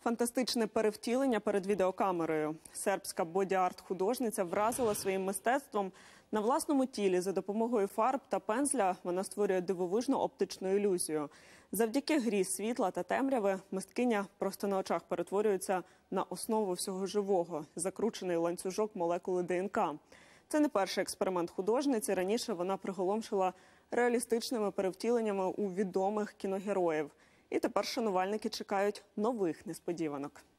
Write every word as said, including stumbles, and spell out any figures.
Фантастичне перевтілення перед відеокамерою. Сербська боді-арт-художниця вразила своїм мистецтвом. На власному тілі за допомогою фарб та пензля вона створює дивовижну оптичну ілюзію. Завдяки грі світла та темряви мисткиня просто на очах перетворюється на основу всього живого – закручений ланцюжок молекули ДНК. Це не перший експеримент художниці. Раніше вона приголомшила реалістичними перевтіленнями у відомих кіногероїв. І тепер шанувальники чекають нових несподіванок.